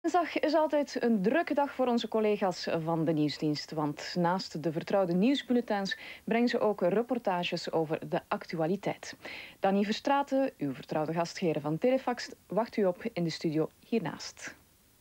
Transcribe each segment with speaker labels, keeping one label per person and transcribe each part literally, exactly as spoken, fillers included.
Speaker 1: Dinsdag is altijd een drukke dag voor onze collega's van de nieuwsdienst. Want naast de vertrouwde nieuwsbulletins brengen ze ook reportages over de actualiteit. Dani Verstraeten, uw vertrouwde gastheer van Telefax, wacht u op in de studio hiernaast.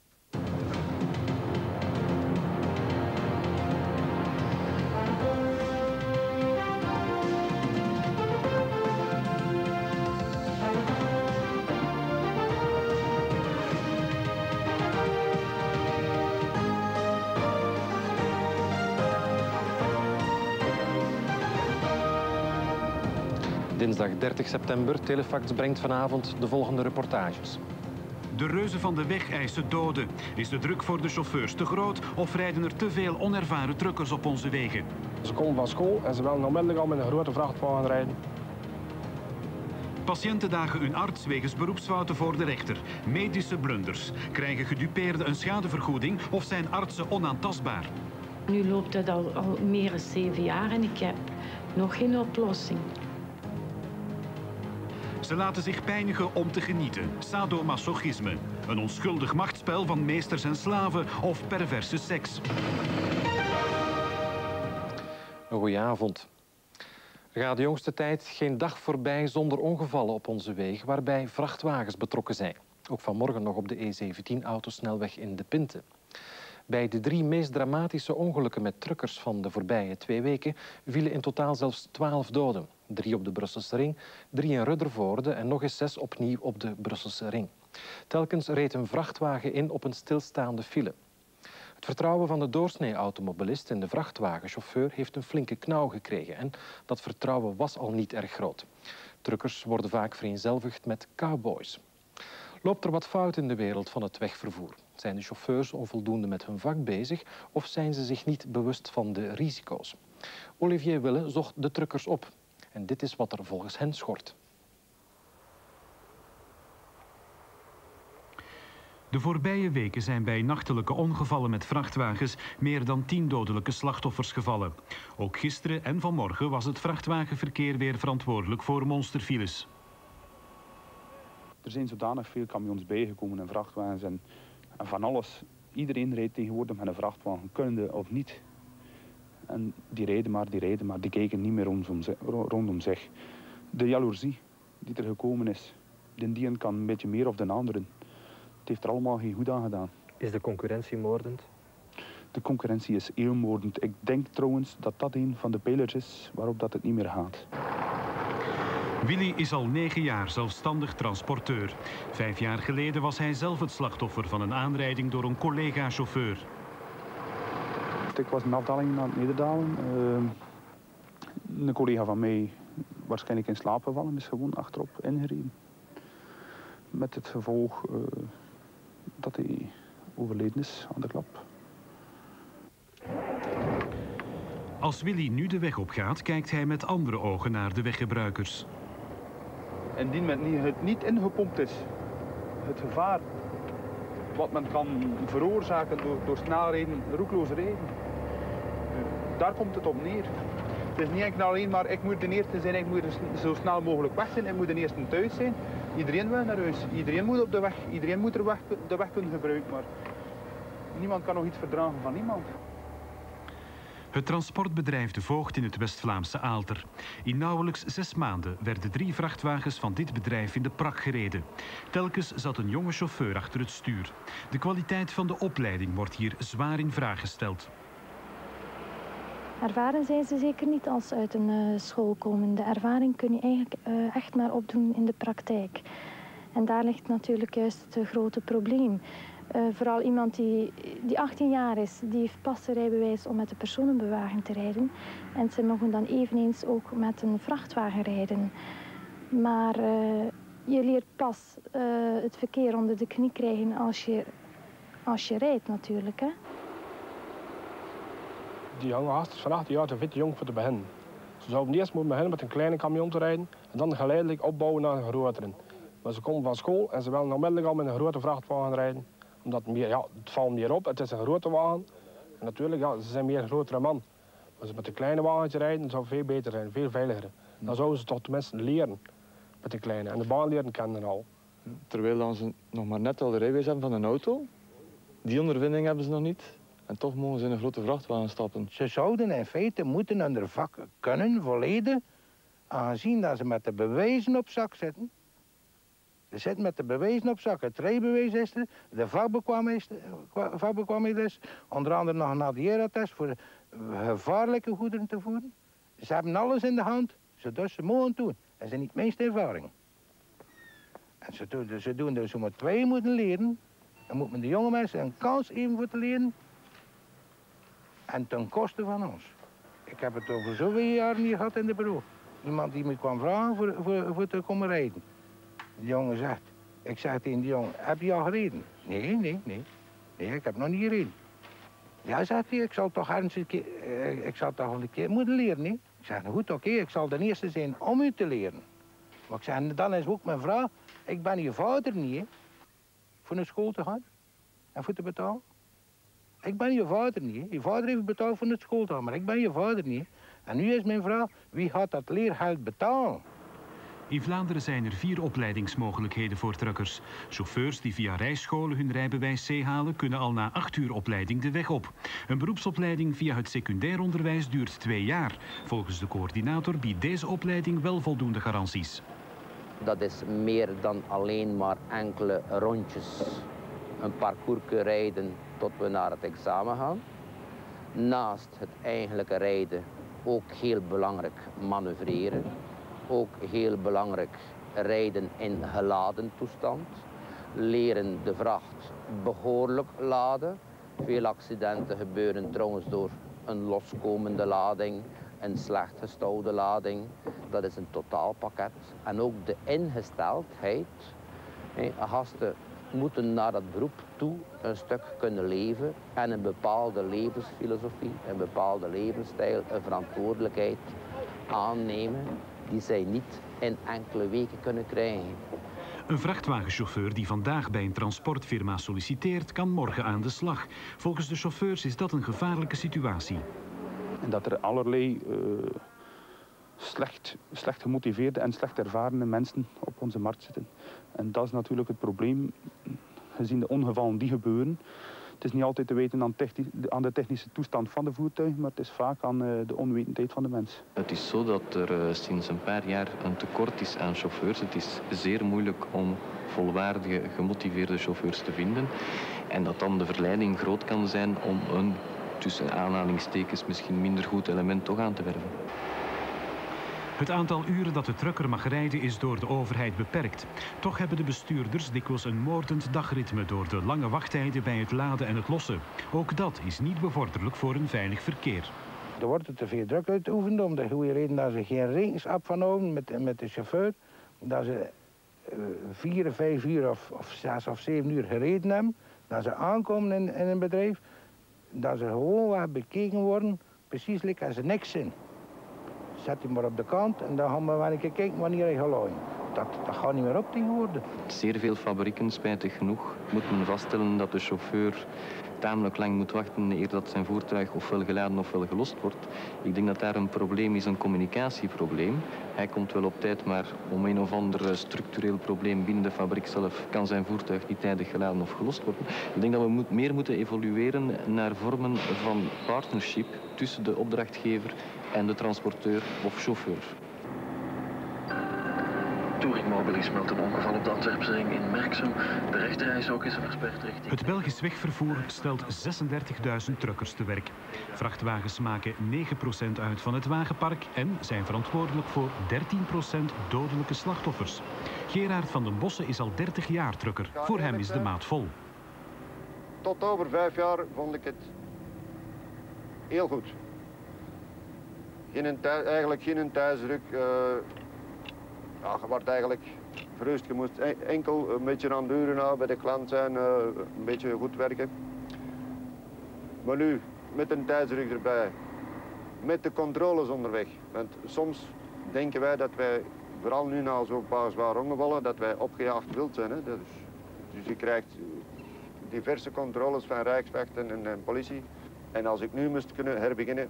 Speaker 2: Dinsdag dertig september, Telefax brengt vanavond de volgende reportages.
Speaker 3: De reuzen van de weg eisen doden. Is de druk voor de chauffeurs te groot of rijden er te veel onervaren truckers op onze wegen?
Speaker 4: Ze komen van school en ze willen onmiddellijk al met een grote vrachtwagen rijden.
Speaker 3: Patiënten dagen hun arts wegens beroepsfouten voor de rechter. Medische blunders. Krijgen gedupeerden een schadevergoeding of zijn artsen onaantastbaar?
Speaker 5: Nu loopt het al, al meer dan zeven jaar en ik heb nog geen oplossing.
Speaker 3: Ze laten zich pijnigen om te genieten. Sadomasochisme. Een onschuldig machtsspel van meesters en slaven of perverse seks.
Speaker 2: Een goeie avond. Er gaat de jongste tijd geen dag voorbij zonder ongevallen op onze wegen waarbij vrachtwagens betrokken zijn. Ook vanmorgen nog op de E zeventien autosnelweg in De Pinte. Bij de drie meest dramatische ongelukken met truckers van de voorbije twee weken vielen in totaal zelfs twaalf doden. Drie op de Brusselse ring, drie in Ruddervoorde en nog eens zes opnieuw op de Brusselse ring. Telkens reed een vrachtwagen in op een stilstaande file. Het vertrouwen van de doorsnee-automobilist in de vrachtwagenchauffeur heeft een flinke knauw gekregen en dat vertrouwen was al niet erg groot. Truckers worden vaak vereenzelvigd met cowboys. Loopt er wat fout in de wereld van het wegvervoer? Zijn de chauffeurs onvoldoende met hun vak bezig of zijn ze zich niet bewust van de risico's? Olivier Wille zocht de truckers op. En dit is wat er volgens hen schort.
Speaker 3: De voorbije weken zijn bij nachtelijke ongevallen met vrachtwagens meer dan tien dodelijke slachtoffers gevallen. Ook gisteren en vanmorgen was het vrachtwagenverkeer weer verantwoordelijk voor monsterfiles.
Speaker 6: Er zijn zodanig veel camions bijgekomen en vrachtwagens en, en van alles. Iedereen rijdt tegenwoordig met een vrachtwagen, kunnende of niet. En die rijden maar, die rijden maar, die kijken niet meer rondom, rondom zich. De jaloezie die er gekomen is, de die kan een beetje meer of de anderen. Het heeft er allemaal geen goed aan gedaan.
Speaker 7: Is de concurrentie moordend?
Speaker 6: De concurrentie is heel moordend. Ik denk trouwens dat dat een van de pijlers is waarop dat het niet meer gaat.
Speaker 3: Willy is al negen jaar zelfstandig transporteur. Vijf jaar geleden was hij zelf het slachtoffer van een aanrijding door een collega-chauffeur.
Speaker 6: Ik was een afdaling aan het nederdalen. Uh, een collega van mij, waarschijnlijk in slaap gevallen, is gewoon achterop ingereden. Met het gevolg uh, dat hij overleden is aan de klap.
Speaker 3: Als Willy nu de weg opgaat, kijkt hij met andere ogen naar de weggebruikers.
Speaker 6: Indien men het niet ingepompt is, het gevaar wat men kan veroorzaken door, door snelrijden, roekloos rijden, daar komt het op neer. Het is niet enkel alleen maar ik moet de eerste zijn, ik moet zo snel mogelijk weg zijn, ik moet de eerste thuis zijn. Iedereen wil naar huis, iedereen moet op de weg, iedereen moet er weg, de weg kunnen gebruiken, maar niemand kan nog iets verdragen van niemand.
Speaker 3: Het transportbedrijf De Voogd in het West-Vlaamse Aalter. In nauwelijks zes maanden werden drie vrachtwagens van dit bedrijf in de prak gereden. Telkens zat een jonge chauffeur achter het stuur. De kwaliteit van de opleiding wordt hier zwaar in vraag gesteld.
Speaker 8: Ervaren zijn ze zeker niet als ze uit een uh, school komen. De ervaring kun je eigenlijk uh, echt maar opdoen in de praktijk. En daar ligt natuurlijk juist het grote probleem. Uh, vooral iemand die, die achttien jaar is, die heeft pas een rijbewijs om met de personenbewagen te rijden. En ze mogen dan eveneens ook met een vrachtwagen rijden. Maar uh, je leert pas uh, het verkeer onder de knie krijgen als je, als je rijdt natuurlijk. Hè?
Speaker 4: Die jonge gast van achttien jaar te fit jong voor te beginnen. Ze zouden eerst moeten beginnen met een kleine camion te rijden en dan geleidelijk opbouwen naar een grotere. Maar ze komen van school en ze willen onmiddellijk al met een grote vrachtwagen rijden. Omdat meer, ja, het valt meer op, het is een grote wagen. En natuurlijk, ja, ze zijn meer een grotere man. Als ze met een kleine wagentje rijden, zou het veel beter zijn, veel veiliger. Dan zouden ze toch tenminste leren met de kleine. En de baan leren kennen al.
Speaker 9: Terwijl dan ze nog maar net al de rijbewijs hebben van een auto, Die ondervinding hebben ze nog niet. En toch mogen ze in een grote vrachtwagen stappen.
Speaker 10: Ze zouden in feite moeten hun vak kunnen, volledig, aangezien dat ze met de bewijzen op zak zitten. Ze zitten met de bewijzen op zak. Het rijbewijs is er, de vakbekwaamheid is, onder andere nog een A D R-attest voor gevaarlijke goederen te voeren. Ze hebben alles in de hand, zodat ze mogen doen. En ze zijn niet meest ervaring. En ze doen, ze doen dus om het twee moeten leren. Dan moet men de jonge mensen een kans geven voor te leren. En ten koste van ons. Ik heb het over zoveel jaren niet gehad in de bureau. Iemand die me kwam vragen voor, voor, voor te komen rijden. De jongen zegt, ik zeg tegen die jongen, heb je al gereden? Nee, nee, nee. Nee, ik heb nog niet gereden. Ja, zegt hij, ik zal toch ergens een keer, eh, ik zal toch wel een keer moeten leren, nee? Ik zeg, nou goed, oké, okay, ik zal de eerste zijn om u te leren. Maar ik zeg, dan is ook mijn vraag, ik ben je vader niet, hè, voor naar school te gaan en voor te betalen. Ik ben je vader niet, hè. Je vader heeft betaald voor naar school te gaan, maar ik ben je vader niet. En nu is mijn vraag, wie gaat dat leergeld betalen?
Speaker 3: In Vlaanderen zijn er vier opleidingsmogelijkheden voor truckers. Chauffeurs die via rijscholen hun rijbewijs C halen, kunnen al na acht uur opleiding de weg op. Een beroepsopleiding via het secundair onderwijs duurt twee jaar. Volgens de coördinator biedt deze opleiding wel voldoende garanties.
Speaker 11: Dat is meer dan alleen maar enkele rondjes. Een parcours rijden tot we naar het examen gaan. Naast het eigenlijke rijden ook heel belangrijk manoeuvreren. Ook heel belangrijk rijden in geladen toestand. Leren de vracht behoorlijk laden. Veel accidenten gebeuren trouwens door een loskomende lading, een slecht gestouwde lading. Dat is een totaalpakket. En ook de ingesteldheid. Gasten moeten naar dat beroep toe een stuk kunnen leven en een bepaalde levensfilosofie, een bepaalde levensstijl, een verantwoordelijkheid aannemen die zij niet in enkele weken kunnen krijgen.
Speaker 3: Een vrachtwagenchauffeur die vandaag bij een transportfirma solliciteert, kan morgen aan de slag. Volgens de chauffeurs is dat een gevaarlijke situatie.
Speaker 6: En dat er allerlei uh, slecht, slecht gemotiveerde en slecht ervarene mensen op onze markt zitten. En dat is natuurlijk het probleem, gezien de ongevallen die gebeuren. Het is niet altijd te weten aan, aan de technische toestand van de voertuig, maar het is vaak aan uh, de onwetendheid van de mens.
Speaker 12: Het is zo dat er uh, sinds een paar jaar een tekort is aan chauffeurs. Het is zeer moeilijk om volwaardige, gemotiveerde chauffeurs te vinden. En dat dan de verleiding groot kan zijn om een, tussen aanhalingstekens, misschien minder goed element toch aan te werven.
Speaker 3: Het aantal uren dat de trucker mag rijden is door de overheid beperkt. Toch hebben de bestuurders dikwijls een moordend dagritme door de lange wachttijden bij het laden en het lossen. Ook dat is niet bevorderlijk voor een veilig verkeer.
Speaker 10: Er wordt te veel druk uitgeoefend om de goede reden dat ze geen rekenschap van houden met, met de chauffeur. Dat ze uh, vier, vijf uur of, of zes of zeven uur gereden hebben. Dat ze aankomen in, in een bedrijf. Dat ze gewoon wat bekeken worden, precies like als ze niks zijn. Zet hem maar op de kant en dan gaan we wel een keer kijken wanneer hij gaat looien. Dat, dat gaat niet meer op tegenwoordig.
Speaker 12: Zeer veel fabrieken, spijtig genoeg, moet men vaststellen dat de chauffeur tamelijk lang moet wachten eer dat zijn voertuig ofwel geladen ofwel gelost wordt. Ik denk dat daar een probleem is, een communicatieprobleem. Hij komt wel op tijd, maar om een of ander structureel probleem binnen de fabriek zelf kan zijn voertuig niet tijdig geladen of gelost worden. Ik denk dat we moet, meer moeten evolueren naar vormen van partnership tussen de opdrachtgever en de transporteur of chauffeur.
Speaker 13: Touring Mobilis meldt een ongeval op de Antwerpsring in Merksem. De rechterrijstrook is versperd richting...
Speaker 3: Het Belgisch wegvervoer stelt zesendertigduizend truckers te werk. Vrachtwagens maken negen procent uit van het wagenpark en zijn verantwoordelijk voor dertien procent dodelijke slachtoffers. Gerard van den Bossen is al dertig jaar trucker. Voor hem is de maat vol.
Speaker 14: Tot over vijf jaar vond ik het heel goed. Geen thuis, eigenlijk geen thuisdruk. Uh, ja, je wordt eigenlijk gerust. Je moest enkel een beetje aan deuren houden bij de klant zijn, uh, een beetje goed werken. Maar nu, met een tijdsdruk erbij, met de controles onderweg. Want soms denken wij dat wij, vooral nu na zo'n paar zware ongevallen, dat wij opgejaagd wild zijn. Hè. Dus, dus je krijgt diverse controles van Rijkswacht en, en, en politie. En als ik nu moest kunnen herbeginnen,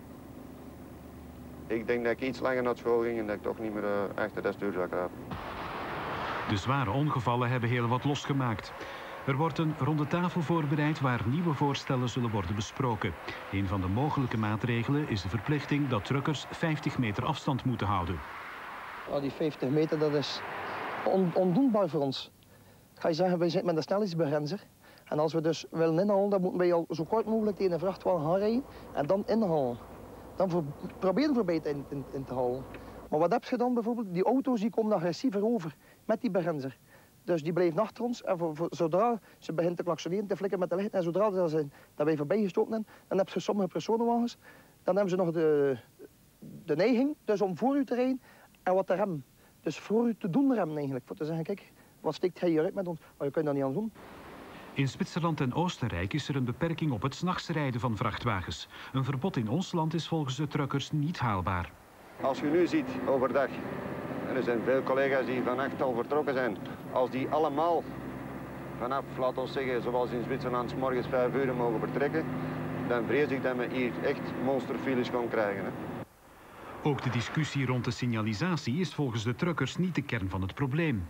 Speaker 14: ik denk dat ik iets langer naar school ging en dat ik toch niet meer uh, achter dat stuur zou kruipen.
Speaker 3: De zware ongevallen hebben heel wat losgemaakt. Er wordt een ronde tafel voorbereid waar nieuwe voorstellen zullen worden besproken. Een van de mogelijke maatregelen is de verplichting dat truckers vijftig meter afstand moeten houden.
Speaker 15: Oh, die vijftig meter, dat is on ondoenbaar voor ons. Ga je zeggen, wij zitten met een snelheidsbegrenzer. En als we dus willen inhalen, dan moeten wij al zo kort mogelijk tegen een vrachtwagen gaan rijden en dan inhalen. Dan voor, proberen voorbij te in, in, in te halen. Maar wat heb je dan bijvoorbeeld? Die auto's die komen agressiever over met die begrenzer. Dus die blijven achter ons en voor, voor, zodra ze begint te klaksoneren, te flikken met de licht en zodra dat, ze, dat wij voorbij gestoken zijn, dan heb je sommige personenwagens, dan hebben ze nog de, de neiging dus om voor u te rijden en wat te remmen. Dus voor u te doen remmen eigenlijk, voor te zeggen, kijk, wat steekt hij hieruit met ons? Maar je kunt dat niet aan doen.
Speaker 3: In Zwitserland en Oostenrijk is er een beperking op het 's nachts rijden van vrachtwagens. Een verbod in ons land is volgens de truckers niet haalbaar.
Speaker 14: Als je nu ziet overdag, en er zijn veel collega's die vannacht al vertrokken zijn, als die allemaal vanaf, laten we zeggen, zoals in Zwitserland, 's morgens vijf uur mogen vertrekken, dan vrees ik dat we hier echt monsterfiles gaan krijgen. Hè.
Speaker 3: Ook de discussie rond de signalisatie is volgens de truckers niet de kern van het probleem.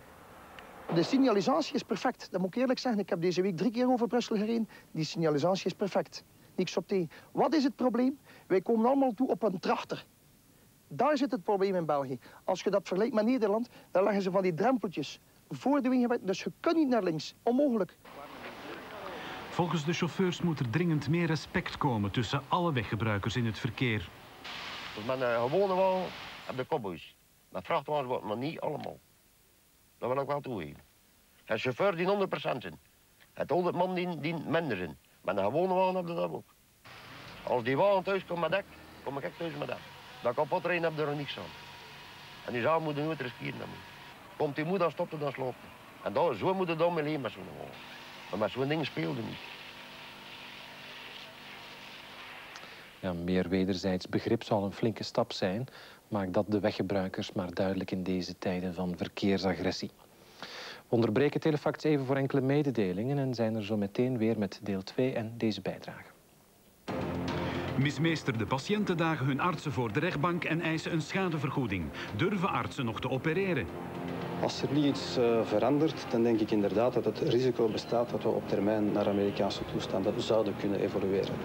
Speaker 15: De signalisatie is perfect, dat moet ik eerlijk zeggen. Ik heb deze week drie keer over Brussel gereden. Die signalisatie is perfect. Niks op tegen. Wat is het probleem? Wij komen allemaal toe op een trachter. Daar zit het probleem in België. Als je dat vergelijkt met Nederland, dan leggen ze van die drempeltjes voor de wegen. Dus je kunt niet naar links. Onmogelijk.
Speaker 3: Volgens de chauffeurs moet er dringend meer respect komen tussen alle weggebruikers in het verkeer.
Speaker 16: Dus met een gewone wagen heb de cowboys. Met vrachtwagens wordt maar niet allemaal. Dat wil ik wel toegeven. Een chauffeur die honderd procent in. Het honderd man die, die minder in. Met een gewone wagen heb je dat ook. Als die wagen thuis komt met dek, kom ik thuis met dek. Dat kapot rijden heb je er niks aan. En die zaak moet je nooit riskeren. Komt die moeder, dan stopt hij, dan sloopt hij. En dat, zo moet je dan mee leven met zo'n wagen. Maar met zo'n ding speelde niet.
Speaker 2: Ja, meer wederzijds begrip zal een flinke stap zijn. Maakt dat de weggebruikers maar duidelijk in deze tijden van verkeersagressie. We onderbreken Telefax even voor enkele mededelingen en zijn er zo meteen weer met deel twee en deze bijdrage.
Speaker 3: Mismeesterde patiënten dagen hun artsen voor de rechtbank en eisen een schadevergoeding. Durven artsen nog te opereren?
Speaker 7: Als er niet iets uh, verandert, dan denk ik inderdaad dat het risico bestaat dat we op termijn naar Amerikaanse toestanden zouden kunnen evolueren.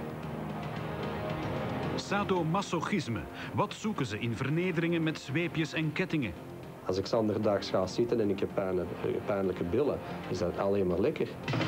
Speaker 3: Sadomasochisme. Wat zoeken ze in vernederingen met zweepjes en kettingen?
Speaker 17: Als ik zanderdaags ga zitten en ik heb pijn, pijnlijke billen, is dat alleen maar lekker.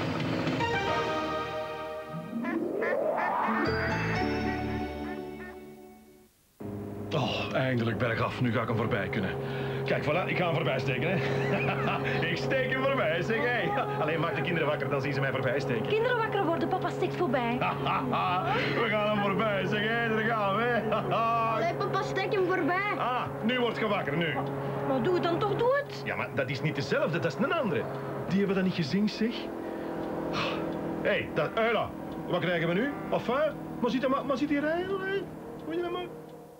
Speaker 18: Oh, eindelijk bergaf. Nu ga ik hem voorbij kunnen. Kijk, voilà, ik ga hem voorbij steken, hè. Ik steek hem voorbij, zeg, hé. Alleen maak de kinderen wakker, dan zien ze mij voorbij steken.
Speaker 19: Kinderen wakker worden, papa steekt voorbij.
Speaker 18: We gaan hem voorbij, zeg, hé, daar gaan we, hè.
Speaker 19: Allee, papa, steek hem voorbij.
Speaker 18: Ah, nu wordt je wakker, nu.
Speaker 19: Maar doe het dan toch, doe het.
Speaker 18: Ja, maar dat is niet dezelfde, dat is een andere. Die hebben dat niet gezien, zeg. Hé, hey, dat, Eula, wat krijgen we nu? Enfin, maar zit, maar, maar zit hier rijden, hè? Moet je dat maar?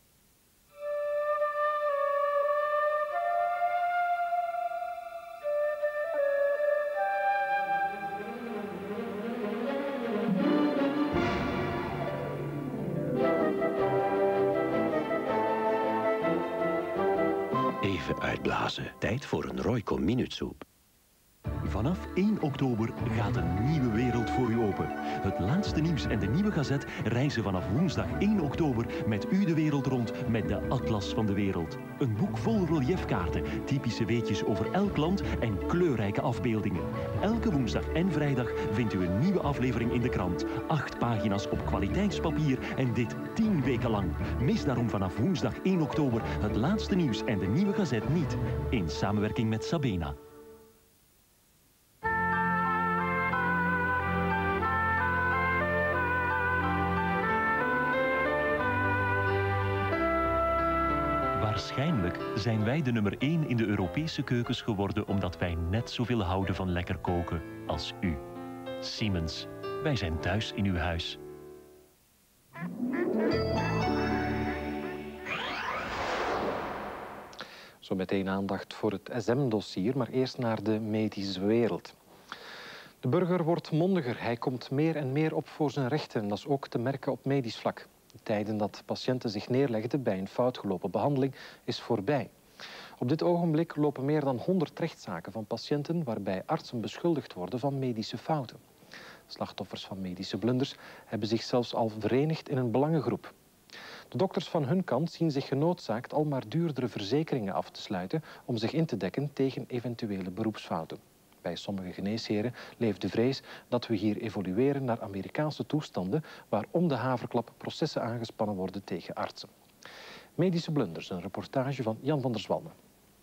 Speaker 20: Even uitblazen. Tijd voor een Royco Minuutsoep. Vanaf één oktober gaat een nieuwe wereld voor u open. Het laatste nieuws en de Nieuwe Gazet reizen vanaf woensdag één oktober met u de wereld rond met de Atlas van de Wereld. Een boek vol reliefkaarten, typische weetjes over elk land en kleurrijke afbeeldingen. Elke woensdag en vrijdag vindt u een nieuwe aflevering in de krant. Acht pagina's op kwaliteitspapier en dit tien weken lang. Mis daarom vanaf woensdag één oktober het laatste nieuws en de Nieuwe Gazet niet. In samenwerking met Sabena. Waarschijnlijk zijn wij de nummer één in de Europese keukens geworden omdat wij net zoveel houden van lekker koken als u. Siemens, wij zijn thuis in uw huis.
Speaker 2: Zo meteen aandacht voor het S M-dossier, maar eerst naar de medische wereld. De burger wordt mondiger. Hij komt meer en meer op voor zijn rechten. Dat is ook te merken op medisch vlak. De tijden dat patiënten zich neerlegden bij een foutgelopen behandeling is voorbij. Op dit ogenblik lopen meer dan honderd rechtszaken van patiënten waarbij artsen beschuldigd worden van medische fouten. Slachtoffers van medische blunders hebben zich zelfs al verenigd in een belangengroep. De dokters van hun kant zien zich genoodzaakt al maar duurdere verzekeringen af te sluiten om zich in te dekken tegen eventuele beroepsfouten. Bij sommige geneesheren leeft de vrees dat we hier evolueren naar Amerikaanse toestanden waar om de haverklap processen aangespannen worden tegen artsen. Medische blunders, een reportage van Jan van der Zwalmen.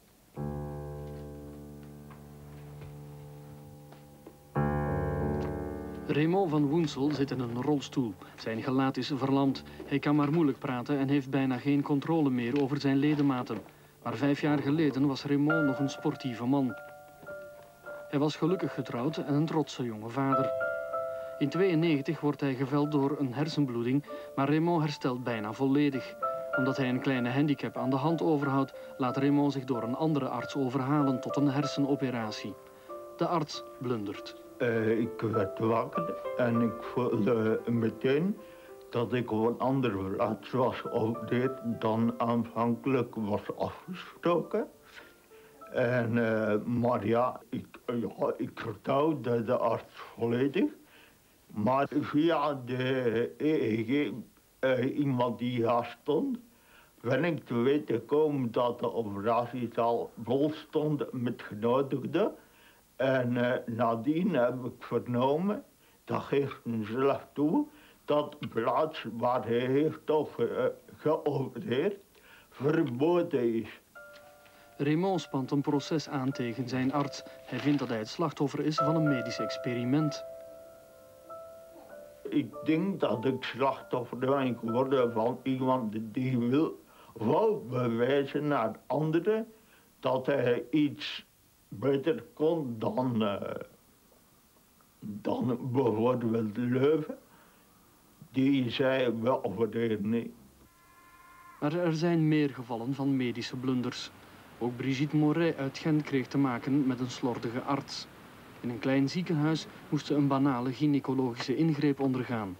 Speaker 21: Raymond van Woensel zit in een rolstoel. Zijn gelaat is verlamd. Hij kan maar moeilijk praten en heeft bijna geen controle meer over zijn ledematen. Maar vijf jaar geleden was Raymond nog een sportieve man. Hij was gelukkig getrouwd en een trotse jonge vader. In tweeënnegentig wordt hij geveld door een hersenbloeding, maar Raymond herstelt bijna volledig. Omdat hij een kleine handicap aan de hand overhoudt, laat Raymond zich door een andere arts overhalen tot een hersenoperatie. De arts blundert.
Speaker 22: Uh, ik werd wakker en ik voelde meteen dat ik op een andere plaats was geopereerd dan aanvankelijk was afgesproken. En, uh, maar ja ik, ja, ik vertrouwde de arts volledig. Maar via de E E G, uh, iemand die daar stond, ben ik te weten gekomen dat de operatiezaal vol stond met genodigden. En uh, nadien heb ik vernomen, dat geeft hem zelf toe, dat de plaats waar hij heeft op uh, geopereerd verboden is.
Speaker 21: Raymond spant een proces aan tegen zijn arts. Hij vindt dat hij het slachtoffer is van een medisch experiment.
Speaker 22: Ik denk dat ik slachtoffer ben geworden van iemand die wil, wou bewijzen naar anderen dat hij iets beter kon dan, uh, dan bijvoorbeeld Leuven. Die zei wel of het niet.
Speaker 21: Maar er zijn meer gevallen van medische blunders. Ook Brigitte Moret uit Gent kreeg te maken met een slordige arts. In een klein ziekenhuis moest ze een banale gynaecologische ingreep ondergaan.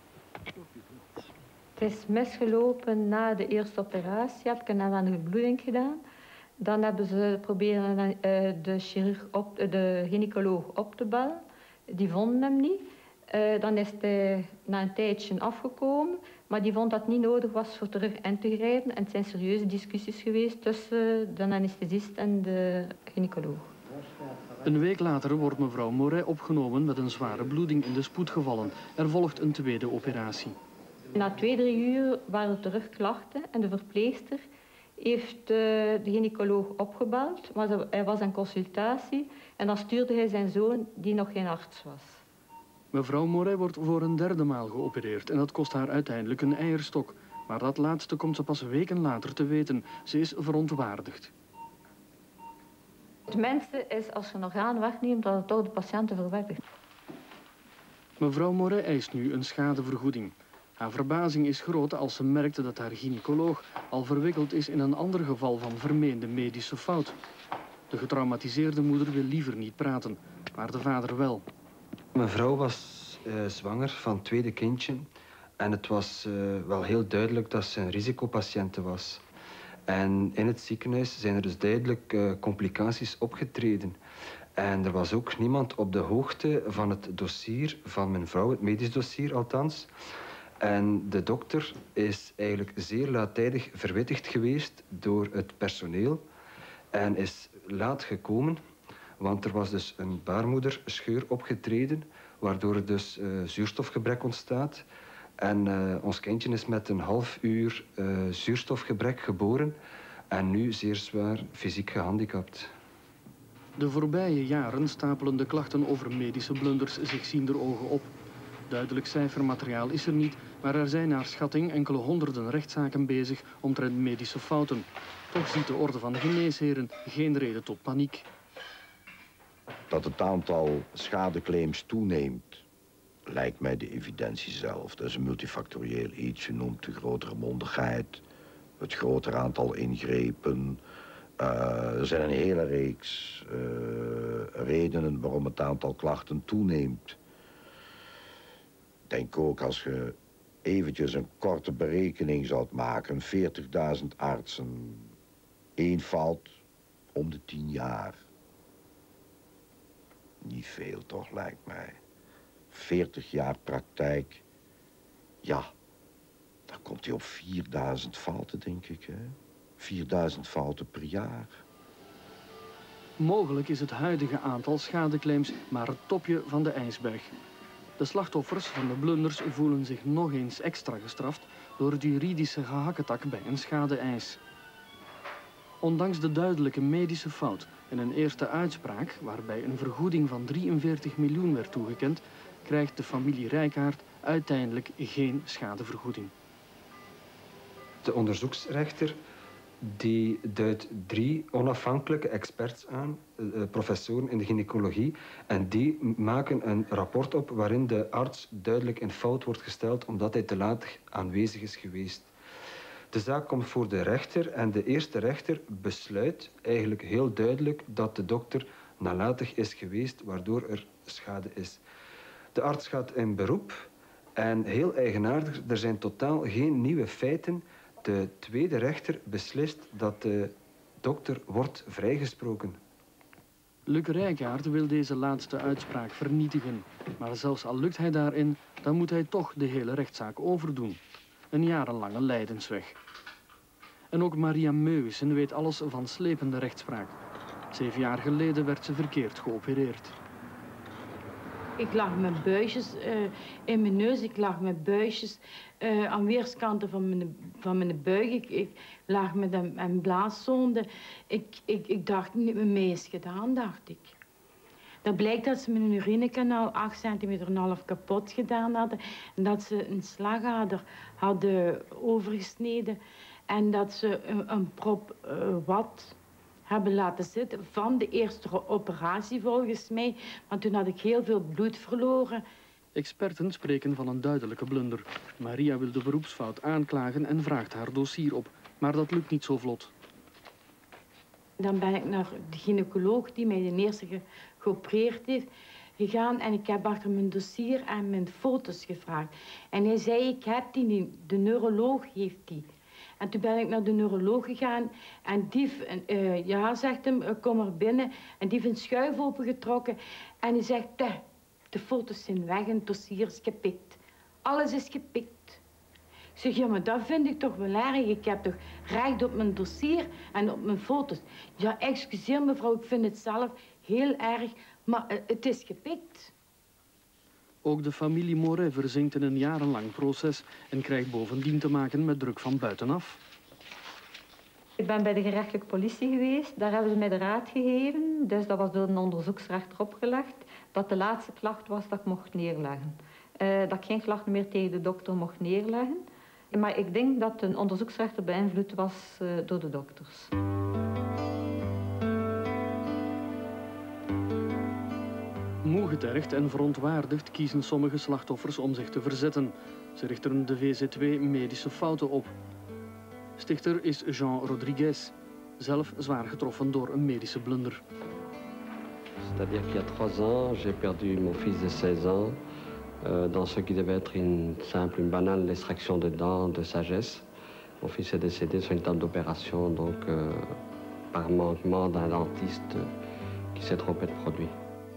Speaker 23: Het is misgelopen na de eerste operatie, heb ik een aanwendige bloeding gedaan. Dan hebben ze proberen uh, de, chirurg op, de gynaecoloog op te bellen. Die vonden hem niet. Uh, dan is hij na een tijdje afgekomen, maar die vond dat het niet nodig was voor terug in te grijpen. En het zijn serieuze discussies geweest tussen de anesthesist en de gynaecoloog.
Speaker 21: Een week later wordt mevrouw Moret opgenomen met een zware bloeding in de spoed gevallen. Er volgt een tweede operatie.
Speaker 23: Na twee, drie uur waren er terug klachten en de verpleegster heeft uh, de gynaecoloog opgebeld. Maar hij was in consultatie en dan stuurde hij zijn zoon, die nog geen arts was.
Speaker 21: Mevrouw Moret wordt voor een derde maal geopereerd en dat kost haar uiteindelijk een eierstok. Maar dat laatste komt ze pas weken later te weten. Ze is verontwaardigd.
Speaker 23: Het minste is als je een orgaan wegneemt dat het toch de patiënten verwerkt.
Speaker 21: Mevrouw Moret eist nu een schadevergoeding. Haar verbazing is groot als ze merkte dat haar gynaecoloog al verwikkeld is in een ander geval van vermeende medische fout. De getraumatiseerde moeder wil liever niet praten, maar de vader wel.
Speaker 24: Mijn vrouw was uh, zwanger van het tweede kindje en het was uh, wel heel duidelijk dat ze een risicopatiënte was. En in het ziekenhuis zijn er dus duidelijk uh, complicaties opgetreden. En er was ook niemand op de hoogte van het dossier van mijn vrouw, het medisch dossier althans. En de dokter is eigenlijk zeer laattijdig verwittigd geweest door het personeel en is laat gekomen, want er was dus een baarmoederscheur opgetreden, waardoor er dus uh, zuurstofgebrek ontstaat. En uh, ons kindje is met een half uur uh, zuurstofgebrek geboren en nu zeer zwaar fysiek gehandicapt.
Speaker 21: De voorbije jaren stapelen de klachten over medische blunders zich ziender ogen op. Duidelijk cijfermateriaal is er niet, maar er zijn naar schatting enkele honderden rechtszaken bezig omtrent medische fouten. Toch ziet de orde van de geneesheren geen reden tot paniek.
Speaker 25: Dat het aantal schadeclaims toeneemt, lijkt mij de evidentie zelf. Dat is een multifactorieel iets. Je noemt de grotere mondigheid, het groter aantal ingrepen. Uh, er zijn een hele reeks uh, redenen waarom het aantal klachten toeneemt. Ik denk ook als je eventjes een korte berekening zou maken, veertigduizend artsen, één fout, om de tien jaar. Niet veel toch, lijkt mij. veertig jaar praktijk. Ja, dan komt hij op vierduizend fouten, denk ik, hè. vierduizend fouten per jaar.
Speaker 21: Mogelijk is het huidige aantal schadeclaims maar het topje van de ijsberg. De slachtoffers van de blunders voelen zich nog eens extra gestraft door het juridische gehakketak bij een schade-eis. Ondanks de duidelijke medische fout en een eerste uitspraak waarbij een vergoeding van drieënveertig miljoen werd toegekend, krijgt de familie Rijkaard uiteindelijk geen schadevergoeding.
Speaker 24: De onderzoeksrechter die duidt drie onafhankelijke experts aan, uh, professoren in de gynaecologie, en die maken een rapport op waarin de arts duidelijk in fout wordt gesteld omdat hij te laat aanwezig is geweest. De zaak komt voor de rechter en de eerste rechter besluit eigenlijk heel duidelijk dat de dokter nalatig is geweest, waardoor er schade is. De arts gaat in beroep en heel eigenaardig, er zijn totaal geen nieuwe feiten. De tweede rechter beslist dat de dokter wordt vrijgesproken.
Speaker 21: Luc Rijkaard wil deze laatste uitspraak vernietigen. Maar zelfs al lukt hij daarin, dan moet hij toch de hele rechtszaak overdoen. Een jarenlange lijdensweg. En ook Maria Meuwissen weet alles van slepende rechtspraak. Zeven jaar geleden werd ze verkeerd geopereerd.
Speaker 19: Ik lag met buisjes uh, in mijn neus, ik lag met buisjes uh, aan weerskanten van mijn, van mijn buik. Ik, ik lag met een, een blaaszonde. Ik, ik, ik dacht, niet met mij is gedaan, dacht ik. Dat blijkt dat ze mijn urinekanaal acht centimeter en een half kapot gedaan hadden. En dat ze een slagader hadden overgesneden. En dat ze een, een prop uh, wat hebben laten zitten van de eerste operatie volgens mij. Want toen had ik heel veel bloed verloren.
Speaker 21: Experten spreken van een duidelijke blunder. Maria wil de beroepsfout aanklagen en vraagt haar dossier op. Maar dat lukt niet zo vlot.
Speaker 19: Dan ben ik naar de gynaecoloog die mij de eerste ge geopereerd heeft gegaan. En ik heb achter mijn dossier en mijn foto's gevraagd. En hij zei, ik heb die, de neuroloog heeft die. En toen ben ik naar de neuroloog gegaan en die, uh, ja, zegt hem, uh, kom er binnen. En die heeft een schuif opengetrokken en hij zegt, de, de foto's zijn weg en het dossier is gepikt. Alles is gepikt. Ik zeg, ja, maar dat vind ik toch wel erg. Ik heb toch recht op mijn dossier en op mijn foto's. Ja, excuseer mevrouw, ik vind het zelf heel erg, maar uh, het is gepikt.
Speaker 21: Ook de familie Moret verzinkt in een jarenlang proces en krijgt bovendien te maken met druk van buitenaf.
Speaker 23: Ik ben bij de gerechtelijke politie geweest. Daar hebben ze mij de raad gegeven. Dus dat was door een onderzoeksrechter opgelegd. Dat de laatste klacht was dat ik mocht neerleggen. Uh, dat ik geen klachten meer tegen de dokter mocht neerleggen. Maar ik denk dat een onderzoeksrechter beïnvloed was uh, door de dokters.
Speaker 21: Moe getergd en verontwaardigd kiezen sommige slachtoffers om zich te verzetten. Ze richten de V Z W medische fouten op. Stichter is Jean Rodriguez, zelf zwaar getroffen door een medische blunder.
Speaker 17: C'est-à-dire qu'il y a trois ans, j'ai perdu mon fils de seize ans euh, dans ce qui devait être une simple, une banale extraction de dents de sagesse. Mon fils est décédé sur une table d'opération, donc euh, par manquement d'un dentiste qui s'est trompé de produit.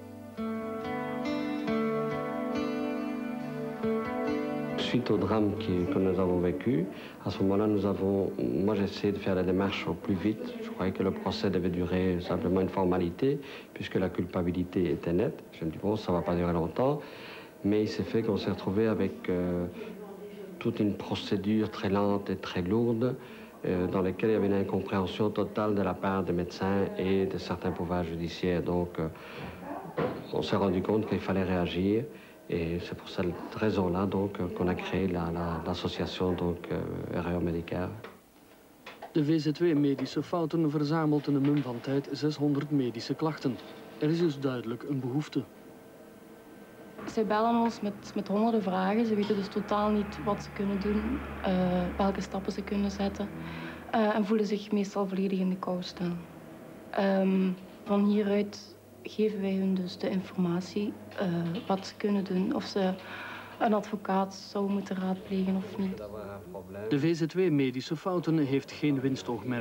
Speaker 17: Suite au drame qui, que nous avons vécu, à ce moment-là, nous avons, moi j'ai essayé de faire la démarche au plus vite. Je croyais que le procès devait durer simplement une formalité, puisque la culpabilité était nette. Je me dis, bon, ça ne va pas durer longtemps. Mais il s'est fait qu'on s'est retrouvé avec euh, toute une procédure très lente et très lourde, euh, dans laquelle il y avait une incompréhension totale de la part des médecins et de certains pouvoirs judiciaires. Donc, euh, on s'est rendu compte qu'il fallait réagir. Et c'est pour cette raison-là donc qu'on a créé l'association la, la, donc uh, R E O Medicaire.
Speaker 21: De V Z W medische fouten verzamelt in een mum van tijd zeshonderd medische klachten. Er is dus duidelijk een behoefte.
Speaker 1: Zij bellen ons met, met honderden vragen. Ze weten dus totaal niet wat ze kunnen doen, uh, welke stappen ze kunnen zetten. Uh, en voelen zich meestal volledig in de kou staan. Um, van hieruit geven wij hun dus de informatie uh, wat ze kunnen doen. Of ze een advocaat zouden moeten raadplegen of niet.
Speaker 21: De V Z W medische fouten heeft geen winstoogmerk,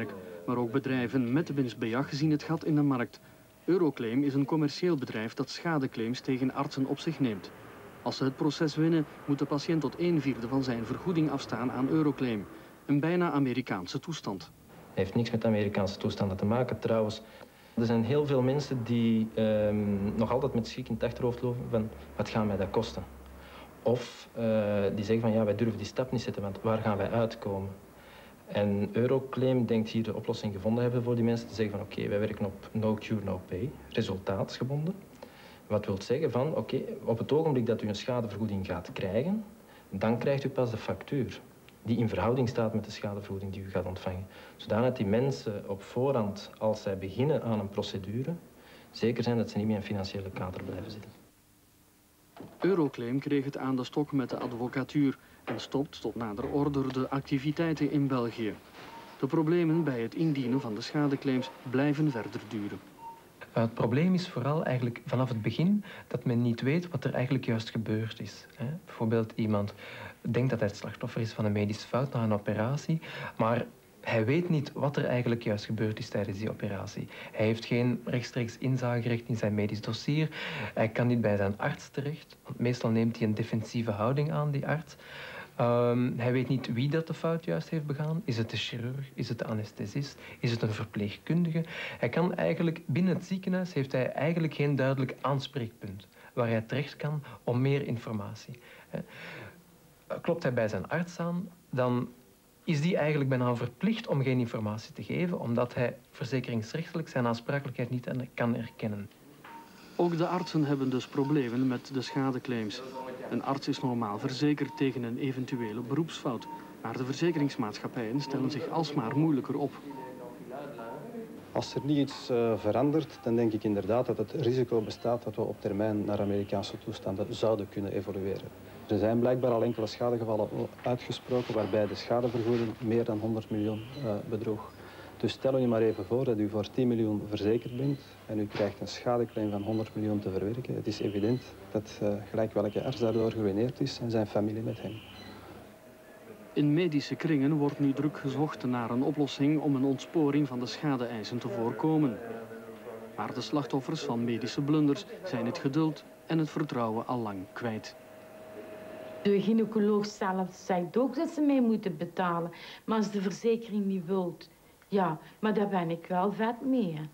Speaker 21: Maar ook bedrijven met winstbejag zien het gat in de markt. Euroclaim is een commercieel bedrijf dat schadeclaims tegen artsen op zich neemt. Als ze het proces winnen, moet de patiënt tot een vierde van zijn vergoeding afstaan aan Euroclaim. Een bijna Amerikaanse toestand.
Speaker 4: Het heeft niks met Amerikaanse toestanden te maken trouwens. Er zijn heel veel mensen die um, nog altijd met schrik in het achterhoofd lopen van wat gaan mij dat kosten? Of uh, die zeggen van ja, wij durven die stap niet zetten, want waar gaan wij uitkomen? En Euroclaim denkt hier de oplossing gevonden hebben voor die mensen te zeggen van oké, okay, wij werken op no cure, no pay, resultaatsgebonden. Wat wil zeggen van oké, okay, op het ogenblik dat u een schadevergoeding gaat krijgen, dan krijgt u pas de factuur die in verhouding staat met de schadevergoeding die u gaat ontvangen. Zodat die mensen op voorhand, als zij beginnen aan een procedure, zeker zijn dat ze niet meer in financiële kader blijven zitten.
Speaker 21: Euroclaim kreeg het aan de stok met de advocatuur en stopt tot nader order de activiteiten in België. De problemen bij het indienen van de schadeclaims blijven verder duren.
Speaker 5: Het probleem is vooral eigenlijk vanaf het begin dat men niet weet wat er eigenlijk juist gebeurd is. Bijvoorbeeld iemand denkt dat hij het slachtoffer is van een medische fout na een operatie, maar hij weet niet wat er eigenlijk juist gebeurd is tijdens die operatie. Hij heeft geen rechtstreeks inzagerecht in zijn medisch dossier. Hij kan niet bij zijn arts terecht, want meestal neemt hij een defensieve houding aan, die arts. Um, hij weet niet wie dat de fout juist heeft begaan. Is het de chirurg? Is het de anesthesist? Is het een verpleegkundige? Hij kan eigenlijk, binnen het ziekenhuis heeft hij eigenlijk geen duidelijk aanspreekpunt waar hij terecht kan om meer informatie. Klopt hij bij zijn arts aan, dan is die eigenlijk bijna verplicht om geen informatie te geven, omdat hij verzekeringsrechtelijk zijn aansprakelijkheid niet kan erkennen.
Speaker 21: Ook de artsen hebben dus problemen met de schadeclaims. Een arts is normaal verzekerd tegen een eventuele beroepsfout, maar de verzekeringsmaatschappijen stellen zich alsmaar moeilijker op.
Speaker 7: Als er niet iets uh, verandert, dan denk ik inderdaad dat het risico bestaat dat we op termijn naar Amerikaanse toestanden zouden kunnen evolueren. Er zijn blijkbaar al enkele schadegevallen uitgesproken waarbij de schadevergoeding meer dan honderd miljoen uh, bedroeg. Dus stel u maar even voor dat u voor tien miljoen verzekerd bent en u krijgt een schadeclaim van honderd miljoen te verwerken. Het is evident dat uh, gelijk welke arts daardoor geruïneerd is en zijn familie met hem.
Speaker 21: In medische kringen wordt nu druk gezocht naar een oplossing om een ontsporing van de schade-eisen te voorkomen. Maar de slachtoffers van medische blunders zijn het geduld en het vertrouwen al lang kwijt.
Speaker 19: De gynaecoloog zelf zegt ook dat ze mee moeten betalen. Maar als de verzekering niet wilt, ja, maar daar ben ik wel vet mee. Hè.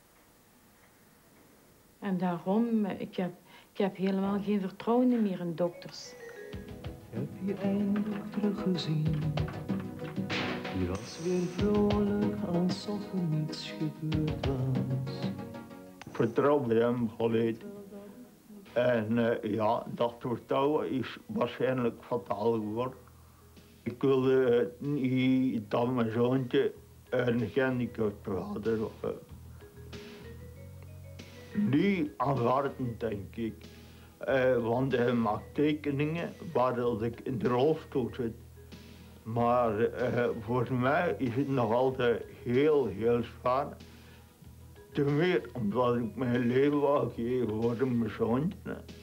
Speaker 19: En daarom, ik heb, ik heb helemaal geen vertrouwen meer in dokters.
Speaker 8: Heb je eindelijk teruggezien? Je was weer vrolijk, alsof er niets gebeurd was.
Speaker 22: Ik vertrouw bij hem volledig. En uh, ja, dat vertrouwen is waarschijnlijk fataal geworden. Ik wilde uh, niet dat mijn zoontje een gehandicapt vader was. Nu aanvaarden, denk ik. Uh, want hij maakt tekeningen waar ik in de rolstoel zit. Maar uh, voor mij is het nog altijd heel, heel zwaar. Te meer omdat ik mijn leven wil geven voor mijn zoontje.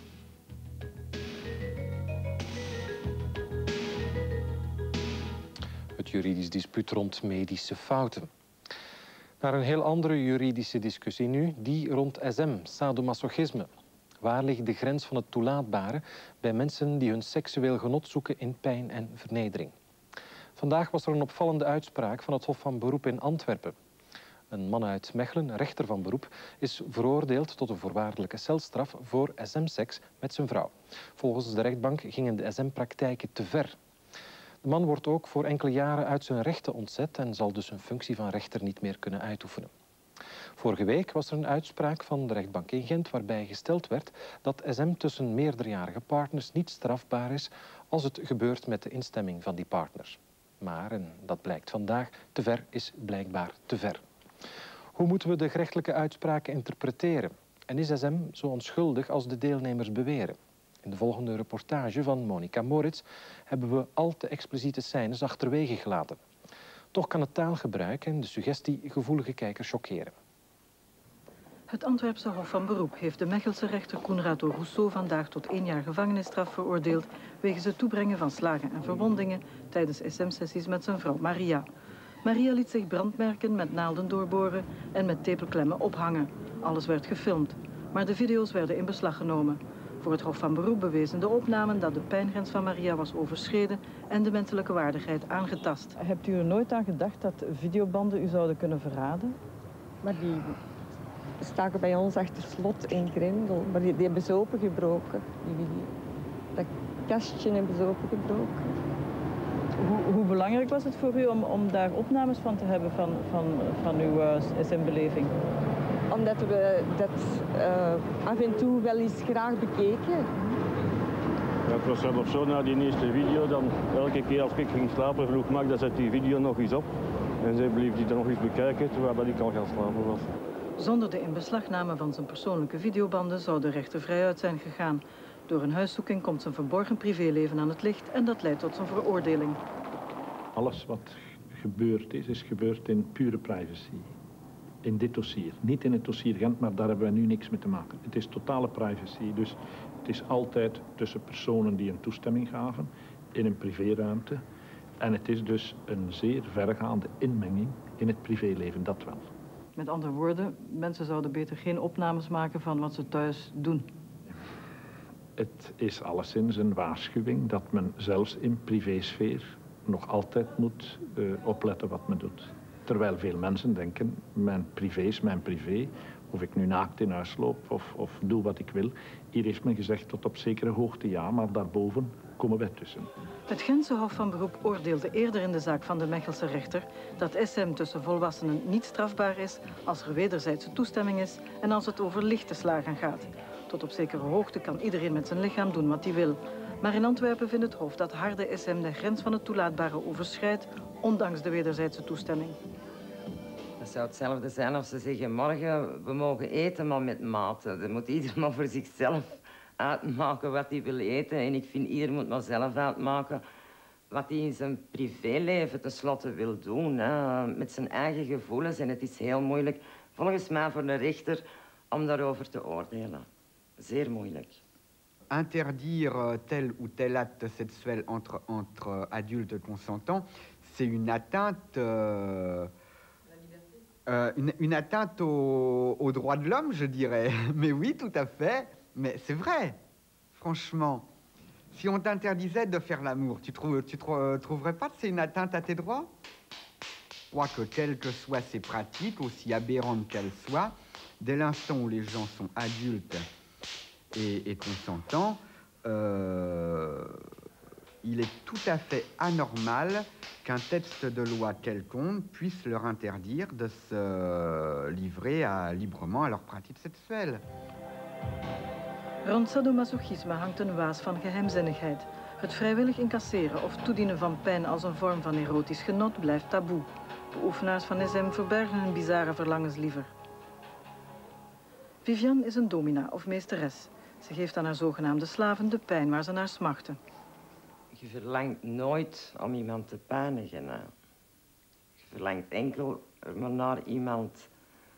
Speaker 2: Het juridisch dispuut rond medische fouten. Naar een heel andere juridische discussie nu, die rond S M, sadomasochisme. Waar ligt de grens van het toelaatbare bij mensen die hun seksueel genot zoeken in pijn en vernedering? Vandaag was er een opvallende uitspraak van het Hof van Beroep in Antwerpen. Een man uit Mechelen, rechter van beroep, is veroordeeld tot een voorwaardelijke celstraf voor S M-seks met zijn vrouw. Volgens de rechtbank gingen de S M-praktijken te ver. De man wordt ook voor enkele jaren uit zijn rechten ontzet en zal dus zijn functie van rechter niet meer kunnen uitoefenen. Vorige week was er een uitspraak van de rechtbank in Gent waarbij gesteld werd dat S M tussen meerderjarige partners niet strafbaar is als het gebeurt met de instemming van die partner. Maar, en dat blijkt vandaag, te ver is blijkbaar te ver. Hoe moeten we de gerechtelijke uitspraken interpreteren? En is S M zo onschuldig als de deelnemers beweren? In de volgende reportage van Monica Moritz hebben we al te expliciete scènes achterwege gelaten. Toch kan het taalgebruik en de suggestie gevoelige kijkers choqueren.
Speaker 9: Het Antwerpse Hof van Beroep heeft de Mechelse rechter Koenraad Rousseau vandaag tot één jaar gevangenisstraf veroordeeld wegens het toebrengen van slagen en verwondingen tijdens S M-sessies met zijn vrouw Maria. Maria liet zich brandmerken met naalden doorboren en met tepelklemmen ophangen. Alles werd gefilmd, maar de video's werden in beslag genomen. Voor het Hof van Beroep bewezen de opnamen dat de pijngrens van Maria was overschreden en de menselijke waardigheid aangetast. Hebt u er nooit aan gedacht dat videobanden u zouden kunnen verraden?
Speaker 23: Maar die staken bij ons achter slot en grendel. Maar die, die hebben ze opengebroken. Die, die, dat kastje hebben ze opengebroken.
Speaker 9: Hoe, hoe belangrijk was het voor u om, om daar opnames van te hebben van, van, van uw uh, S M-beleving?
Speaker 23: Omdat we dat uh, af en toe wel eens graag bekeken.
Speaker 6: Ja, het was zelfs zo, na die eerste video, dan elke keer als ik ging slapen vroeg Magda, zet die video nog eens op. En zij bleef die dan nog eens bekijken, terwijl ik al gaan slapen was.
Speaker 9: Zonder de inbeslagname van zijn persoonlijke videobanden zou de rechter vrijuit zijn gegaan. Door een huiszoeking komt zijn verborgen privéleven aan het licht en dat leidt tot zijn veroordeling.
Speaker 18: Alles wat gebeurd is, is gebeurd in pure privacy. In dit dossier. Niet in het dossier Gent, maar daar hebben wij nu niks mee te maken. Het is totale privacy, dus het is altijd tussen personen die een toestemming gaven in een privéruimte. En het is dus een zeer verregaande inmenging in het privéleven, dat wel.
Speaker 9: Met andere woorden, mensen zouden beter geen opnames maken van wat ze thuis doen.
Speaker 18: Het is alleszins een waarschuwing dat men zelfs in privésfeer nog altijd moet uh, opletten wat men doet. Terwijl veel mensen denken, mijn privé is mijn privé. Of ik nu naakt in huis loop of, of doe wat ik wil. Hier heeft men gezegd tot op zekere hoogte ja, maar daarboven komen wij tussen.
Speaker 9: Het Gentse Hof van Beroep oordeelde eerder in de zaak van de Mechelse rechter dat S M tussen volwassenen niet strafbaar is als er wederzijdse toestemming is en als het over lichte slagen gaat. Tot op zekere hoogte kan iedereen met zijn lichaam doen wat hij wil. Maar in Antwerpen vindt het Hof dat harde S M de grens van het toelaatbare overschrijdt, ondanks de wederzijdse toestemming.
Speaker 10: Dat zou hetzelfde zijn als ze zeggen, morgen, we mogen eten, maar met mate. Dan moet ieder maar voor zichzelf uitmaken wat hij wil eten. En ik vind, ieder moet maar zelf uitmaken wat hij in zijn privéleven tenslotte wil doen. Hè. Met zijn eigen gevoelens. En het is heel moeilijk, volgens mij, voor de rechter om daarover te oordelen. Zeer moeilijk.
Speaker 11: Interdire tel ou tel acte sexuel entre, entre adultes consentants, c'est une atteinte... Euh... Euh, une, une atteinte aux, aux droits de l'homme, je dirais. Mais oui, tout à fait. Mais c'est vrai, franchement. Si on t'interdisait de faire l'amour, tu ne tu trouverais pas que c'est une atteinte à tes droits? Je crois que quelles que soient ces pratiques, aussi aberrantes qu'elles soient, dès l'instant où les gens sont adultes et, et consentants, euh, il est tout à fait anormal qu'un texte de loi quelconque puisse leur interdire de se livrer à, librement à leurs pratiques sexuelles.
Speaker 9: Rond sadomasochisme hangt een waas van geheimzinnigheid. Het vrijwillig incasseren of toedienen van pijn als een vorm van erotisch genot blijft taboe. Beoefenaars van S M verbergen hun bizarre verlangens liever. Viviane is een domina of meesteres. Ze geeft aan haar zogenaamde slaven de pijn waar ze naar smachten.
Speaker 10: Je verlangt nooit om iemand te pijnigen. Hè. Je verlangt enkel maar naar iemand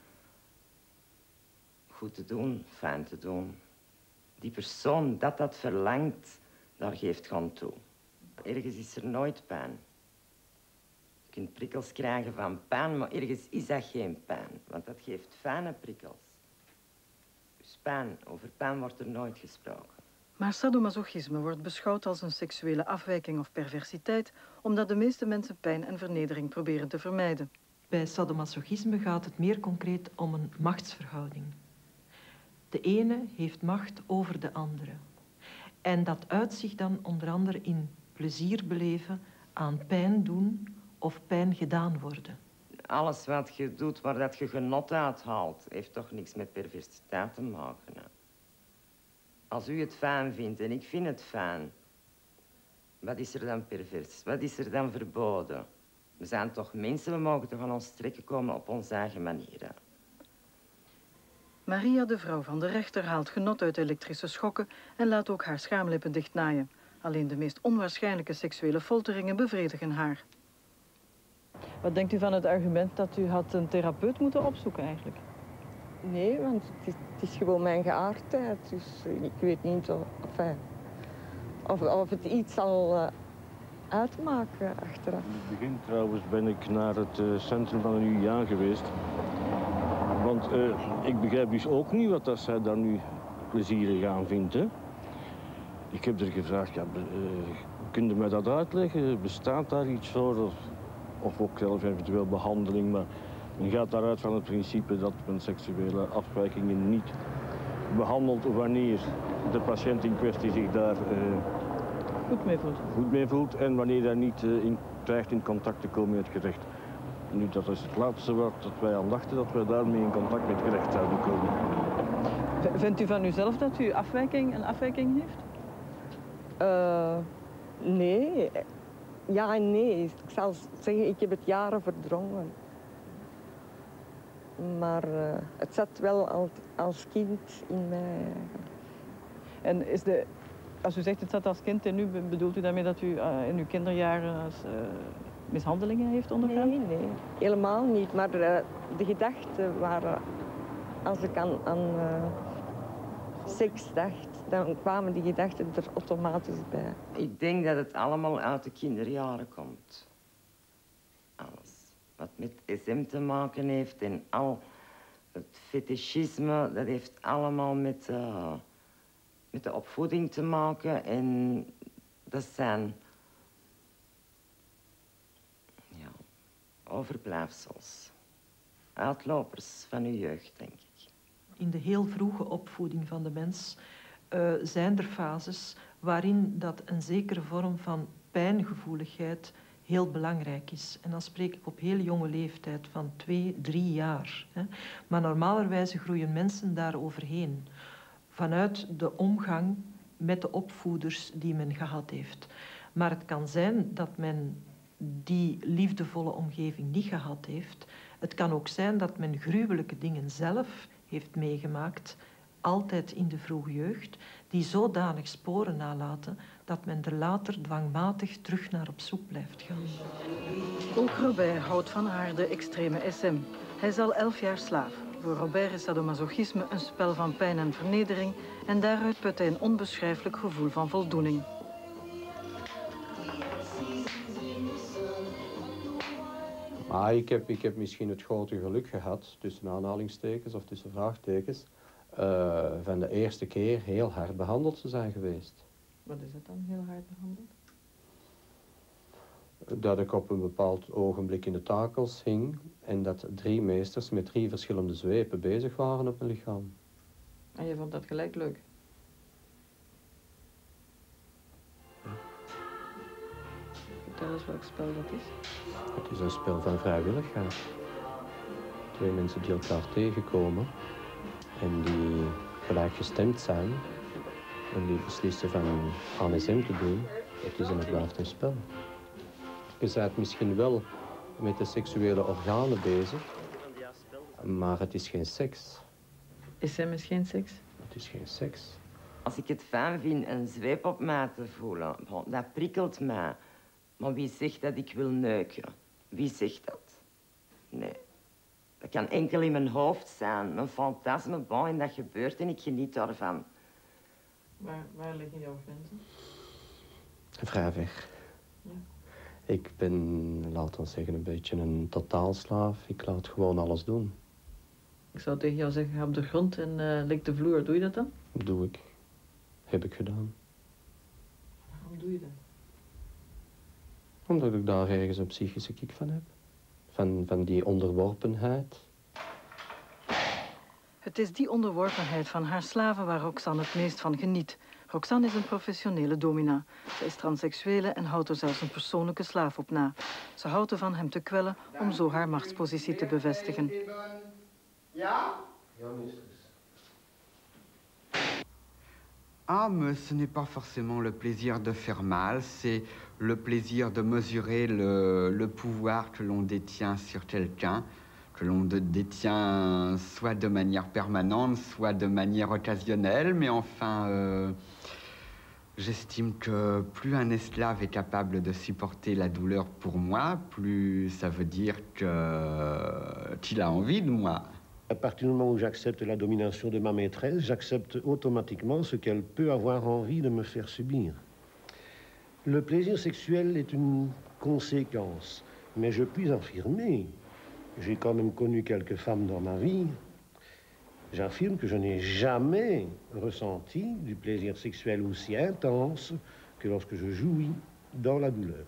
Speaker 10: goed te doen, fijn te doen. Die persoon dat dat verlangt, daar geeft gewoon toe. Ergens is er nooit pijn. Je kunt prikkels krijgen van pijn, maar ergens is dat geen pijn. Want dat geeft fijne prikkels. Dus pijn, over pijn wordt er nooit gesproken.
Speaker 9: Maar sadomasochisme wordt beschouwd als een seksuele afwijking of perversiteit, omdat de meeste mensen pijn en vernedering proberen te vermijden.
Speaker 12: Bij sadomasochisme gaat het meer concreet om een machtsverhouding. De ene heeft macht over de andere. En dat uit zich dan onder andere in plezier beleven, aan pijn doen of pijn gedaan worden.
Speaker 10: Alles wat je doet waar dat je genot uithaalt, heeft toch niks met perversiteit te maken. Hè? Als u het fijn vindt en ik vind het fijn, wat is er dan pervers? Wat is er dan verboden? We zijn toch mensen, we mogen toch aan ons trekken komen op onze eigen manier. Hè?
Speaker 9: Maria, de vrouw van de rechter, haalt genot uit elektrische schokken en laat ook haar schaamlippen dichtnaaien. Alleen de meest onwaarschijnlijke seksuele folteringen bevredigen haar. Wat denkt u van het argument dat u had een therapeut moeten opzoeken eigenlijk?
Speaker 23: Nee, want het is, het is gewoon mijn geaardheid. Dus ik weet niet of, enfin, of, of het iets zal uh,
Speaker 3: uitmaken achteraf.
Speaker 6: In het begin trouwens ben ik naar het uh, centrum van de U I A geweest. Want uh, ik begrijp dus ook niet wat dat zij daar nu plezierig aan vindt. Hè? Ik heb er gevraagd, ja, uh, kun je mij dat uitleggen? Bestaat daar iets voor? Of, of ook zelf eventueel behandeling? Maar men gaat daaruit van het principe dat men seksuele afwijkingen niet behandelt wanneer de patiënt in kwestie zich daar uh,
Speaker 9: goed mee voelt.
Speaker 6: Goed mee voelt en wanneer hij niet uh, in, krijgt in contact te komen met het gerecht. Nu, dat is het laatste wat dat wij aan dachten, dat wij daarmee in contact met het gerecht zouden komen.
Speaker 9: V vindt u van uzelf dat u afwijking, een afwijking heeft?
Speaker 3: Uh, nee. Ja en nee. Ik zal zeggen, ik heb het jaren verdrongen. Maar uh, het zat wel als, als kind in mij.
Speaker 9: En is de, als u zegt het zat als kind, en nu bedoelt u daarmee dat u uh, in uw kinderjaren uh, mishandelingen heeft ondergaan?
Speaker 3: Nee, nee. Helemaal niet. Maar uh, de gedachten waren, als ik aan, aan uh, seks dacht, dan kwamen die gedachten er automatisch bij.
Speaker 10: Ik denk dat het allemaal uit de kinderjaren komt. Alles. Wat met S M te maken heeft en al het fetischisme, dat heeft allemaal met, uh, met de opvoeding te maken. En dat zijn ja, overblijfsels, uitlopers van uw jeugd, denk ik.
Speaker 12: In de heel vroege opvoeding van de mens uh, zijn er fases waarin dat een zekere vorm van pijngevoeligheid heel belangrijk is. En dan spreek ik op heel jonge leeftijd van twee, drie jaar. Hè. Maar normalerwijze groeien mensen daar overheen. Vanuit de omgang met de opvoeders die men gehad heeft. Maar het kan zijn dat men die liefdevolle omgeving niet gehad heeft. Het kan ook zijn dat men gruwelijke dingen zelf heeft meegemaakt, altijd in de vroege jeugd, die zodanig sporen nalaten dat men er later dwangmatig terug naar op zoek blijft gaan.
Speaker 9: Ook Robert houdt van haar de extreme S M. Hij is al elf jaar slaaf. Voor Robert is sadomasochisme een spel van pijn en vernedering en daaruit put hij een onbeschrijfelijk gevoel van voldoening.
Speaker 7: Maar ik heb, ik heb misschien het grote geluk gehad, tussen aanhalingstekens of tussen vraagtekens, uh, van de eerste keer heel hard behandeld te zijn geweest.
Speaker 9: Wat is dat dan, heel hard behandeld?
Speaker 7: Dat ik op een bepaald ogenblik in de takels hing en dat drie meesters met drie verschillende zwepen bezig waren op mijn lichaam.
Speaker 9: En je vond dat gelijk leuk?
Speaker 7: Ja.
Speaker 9: Vertel eens welk spel dat is.
Speaker 7: Het is een spel van vrijwilligheid. Twee mensen die elkaar tegenkomen en die gelijkgestemd zijn en die beslissen van aan S M te doen. Het is en het blijft een spel. Je bent misschien wel met de seksuele organen bezig, maar het is geen seks.
Speaker 9: S M is geen seks?
Speaker 7: Het is geen seks.
Speaker 10: Als ik het fijn vind een zweep op mij te voelen, dat prikkelt mij. Maar wie zegt dat ik wil neuken? Wie zegt dat? Nee. Dat kan enkel in mijn hoofd zijn, mijn fantasme, bon, en dat gebeurt en ik geniet daarvan.
Speaker 9: Waar, waar liggen jouw grenzen?
Speaker 7: Vrij weg.
Speaker 9: Ja.
Speaker 7: Ik ben, laten we zeggen, een beetje een totaalslaaf. Ik laat gewoon alles doen.
Speaker 9: Ik zou tegen jou zeggen, ga op de grond en uh, lik de vloer. Doe je dat dan?
Speaker 7: Doe ik. Heb ik gedaan.
Speaker 9: Waarom doe je dat?
Speaker 7: Omdat ik daar ergens een psychische kick van heb. Van, van die onderworpenheid.
Speaker 9: Het is die onderworpenheid van haar slaven waar Roxanne het meest van geniet. Roxanne is een professionele domina. Ze is transseksuele en houdt er zelfs een persoonlijke slaaf op na. Ze houdt ervan hem te kwellen om zo haar machtspositie te bevestigen.
Speaker 11: Ja? Ja, Ah, mais ce n'est pas forcément le plaisir de faire mal, c'est le plaisir de mesurer le, le pouvoir que l'on détient sur quelqu'un, que l'on de, détient soit de manière permanente, soit de manière occasionnelle, mais enfin, euh, j'estime que plus un esclave est capable de supporter la douleur pour moi, plus ça veut dire que, qu'il a envie de moi.
Speaker 13: À partir du moment où j'accepte la domination de ma maîtresse, j'accepte automatiquement ce qu'elle peut avoir envie de me faire subir. Le plaisir sexuel est une conséquence, mais je puis affirmer, j'ai quand même connu quelques femmes dans ma vie, j'affirme que je n'ai jamais ressenti du plaisir sexuel aussi intense que lorsque je jouis dans la douleur.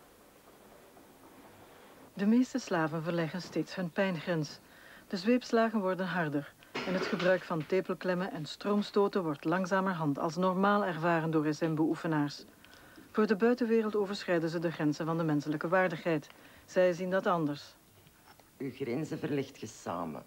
Speaker 9: De meeste slaven verleggen steeds hun pijngrens. De zweepslagen worden harder en het gebruik van tepelklemmen en stroomstoten wordt langzamerhand als normaal ervaren door S M-beoefenaars. Voor de buitenwereld overschrijden ze de grenzen van de menselijke waardigheid. Zij zien dat anders.
Speaker 10: Uw grenzen verlegt je samen.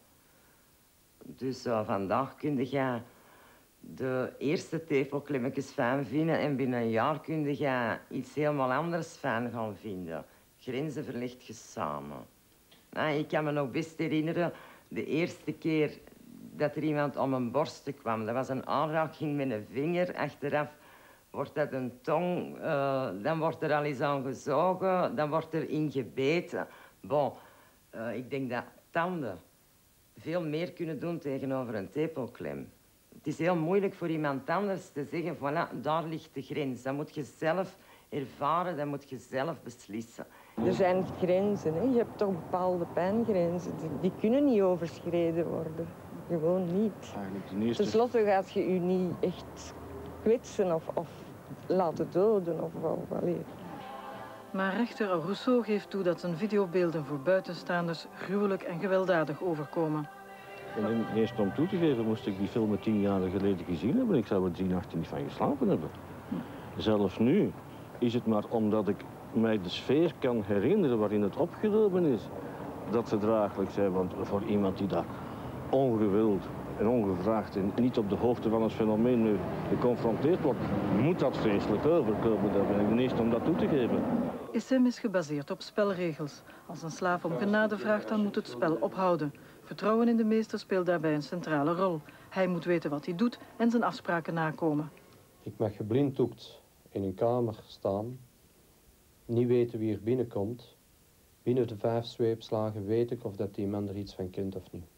Speaker 10: Dus uh, vandaag kun je de eerste tepelklemmetjes fijn vinden en binnen een jaar kun je iets helemaal anders fijn gaan vinden. Grenzen verlegt je samen. Nou, ik kan me nog best herinneren, de eerste keer dat er iemand om mijn borsten kwam. Dat was een aanraking met een vinger. Achteraf wordt dat een tong, uh, dan wordt er al eens aan gezogen, dan wordt er ingebeten. Bon, uh, ik denk dat tanden veel meer kunnen doen tegenover een tepelklem. Het is heel moeilijk voor iemand anders te zeggen, voilà, daar ligt de grens. Dat moet je zelf ervaren, dat moet je zelf beslissen.
Speaker 3: Er zijn grenzen, hè. Je hebt toch bepaalde pijngrenzen. Die, die kunnen niet overschreden worden. Gewoon niet.
Speaker 6: Eerste...
Speaker 3: Ten slotte gaat je je niet echt kwetsen of, of laten doden. Of, of, allee.
Speaker 9: Maar rechter Rousseau geeft toe dat zijn videobeelden voor buitenstaanders gruwelijk en gewelddadig overkomen.
Speaker 6: En eerst om toe te geven moest ik die film tien jaar geleden gezien hebben. Ik zou er drie nachten niet van geslapen hebben. Zelfs nu is het maar omdat ik mij de sfeer kan herinneren waarin het opgenomen is, dat ze draaglijk zijn. Want voor iemand die daar ongewild en ongevraagd en niet op de hoogte van het fenomeen nu geconfronteerd wordt, moet dat vreselijk overkomen. Daar ben ik de eerste om dat toe te geven.
Speaker 9: S M is gebaseerd op spelregels. Als een slaaf om genade vraagt, dan moet het spel ophouden. Vertrouwen in de meester speelt daarbij een centrale rol. Hij moet weten wat hij doet en zijn afspraken nakomen.
Speaker 7: Ik mag geblinddoekt in een kamer staan, niet weten wie er binnenkomt. Binnen de vijf zweepslagen weet ik of dat die man er iets van kent of niet.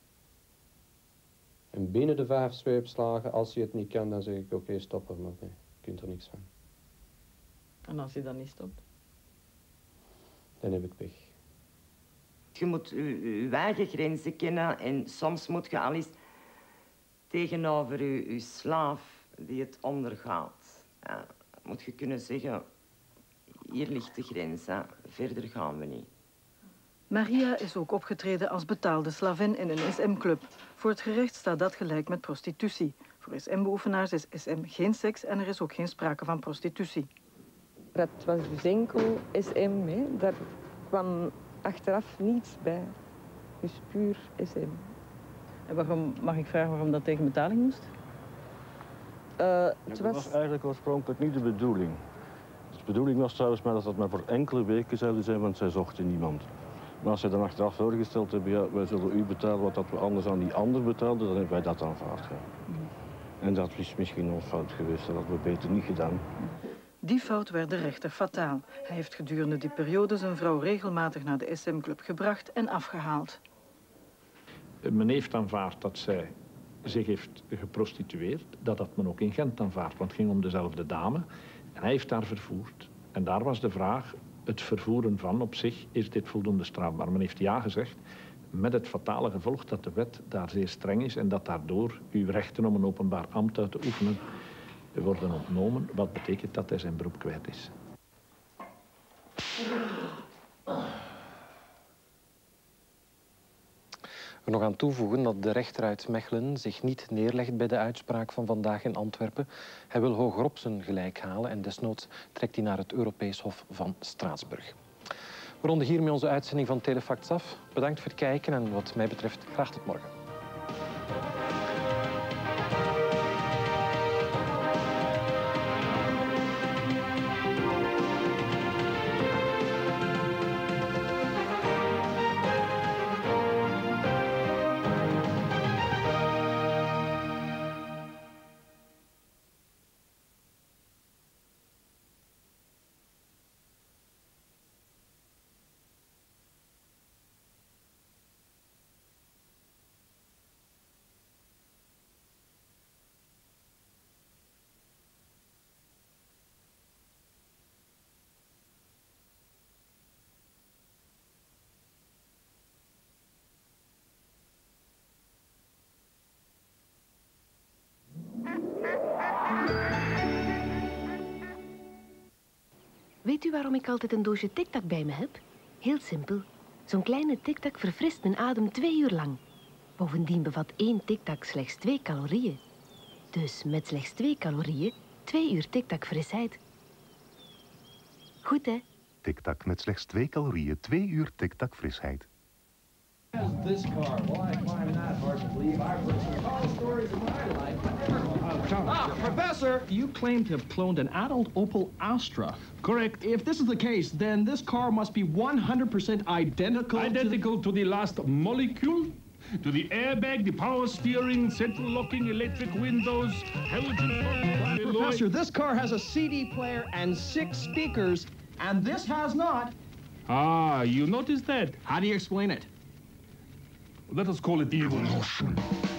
Speaker 7: En binnen de vijf zweepslagen, als hij het niet kan, dan zeg ik, oké, okay, stop er maar mee. Je kunt er niks van.
Speaker 14: En als hij dan niet stopt?
Speaker 7: Dan heb ik pech.
Speaker 10: Je moet je eigen grenzen kennen en soms moet je al eens tegenover je, je slaaf die het ondergaat, ja, moet je kunnen zeggen, hier ligt de grens, hè. Verder gaan we niet.
Speaker 9: Maria is ook opgetreden als betaalde slavin in een S M-club. Voor het gerecht staat dat gelijk met prostitutie. Voor S M-beoefenaars is S M geen seks en er is ook geen sprake van prostitutie.
Speaker 3: Dat was dus enkel S M, hè. Daar kwam achteraf niets bij. Dus puur S M.
Speaker 14: En waarom, mag ik vragen waarom dat tegen betaling moest?
Speaker 3: Uh, het
Speaker 6: dat
Speaker 3: was...
Speaker 6: was eigenlijk oorspronkelijk niet de bedoeling. De bedoeling was trouwens maar dat dat maar voor enkele weken zouden zijn, want zij zochten niemand. Maar als zij dan achteraf voorgesteld hebben, ja, wij zullen u betalen wat dat we anders aan die ander betaalden, dan hebben wij dat aanvaard. Ja. Mm. En dat is misschien ons fout geweest, dat hadden we beter niet gedaan.
Speaker 9: Die fout werd de rechter fataal. Hij heeft gedurende die periode zijn vrouw regelmatig naar de S M-club gebracht en afgehaald.
Speaker 18: Men heeft aanvaard dat zij zich heeft geprostitueerd, dat had men ook in Gent aanvaard, want het ging om dezelfde dame. En hij heeft haar vervoerd. En daar was de vraag, het vervoeren van op zich, is dit voldoende strafbaar? Men heeft ja gezegd, met het fatale gevolg dat de wet daar zeer streng is en dat daardoor uw rechten om een openbaar ambt uit te oefenen worden ontnomen, wat betekent dat hij zijn beroep kwijt is.
Speaker 2: Er nog aan toevoegen dat de rechter uit Mechelen zich niet neerlegt bij de uitspraak van vandaag in Antwerpen. Hij wil hogerop zijn gelijk halen en desnoods trekt hij naar het Europees Hof van Straatsburg. We ronden hiermee onze uitzending van Telefacts af. Bedankt voor het kijken en wat mij betreft graag tot morgen.
Speaker 15: Weet u waarom ik altijd een doosje Tic-Tac bij me heb? Heel simpel. Zo'n kleine Tic-Tac verfrist mijn adem twee uur lang. Bovendien bevat één Tic-Tac slechts twee calorieën. Dus met slechts twee calorieën, twee uur Tic-Tac frisheid. Goed, hè?
Speaker 16: Tic-Tac met slechts twee calorieën, twee uur Tic-Tac frisheid.
Speaker 20: This car, well, I find that hard to believe. I've heard all stories in my life, but never one. Ah, Professor! You claim to have cloned an adult Opel Astra. Correct. If this is the case, then this car must be one hundred percent identical
Speaker 24: Identical to the... to the last molecule? To the airbag, the power steering, central locking, electric windows, halogen...
Speaker 20: Professor, this car has a C D player and six speakers, and this has not.
Speaker 24: Ah, you noticed that?
Speaker 20: How do you explain it?
Speaker 24: Let us call it evolution.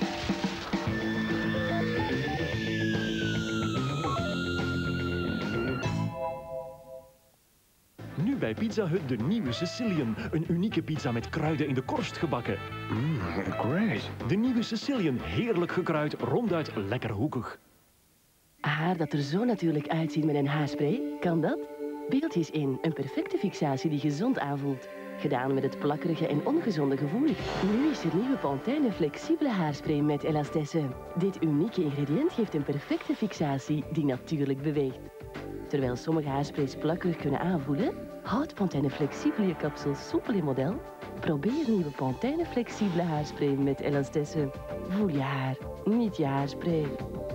Speaker 25: Nu bij Pizza Hut de nieuwe Sicilian. Een unieke pizza met kruiden in de korst gebakken.
Speaker 26: Mmm, great.
Speaker 25: De nieuwe Sicilian, heerlijk gekruid, ronduit lekker hoekig.
Speaker 27: Haar dat er zo natuurlijk uitziet met een haarspray, kan dat? Beeldjes in, een perfecte fixatie die gezond aanvoelt. Gedaan met het plakkerige en ongezonde gevoel. Nu is er nieuwe Pantene flexibele haarspray met elastesse. Dit unieke ingrediënt geeft een perfecte fixatie die natuurlijk beweegt. Terwijl sommige haarsprays plakkerig kunnen aanvoelen, houdt Pantene flexibele je kapsel soepel in model. Probeer nieuwe Pantene flexibele haarspray met elastesse. Voel je haar, niet je haarspray.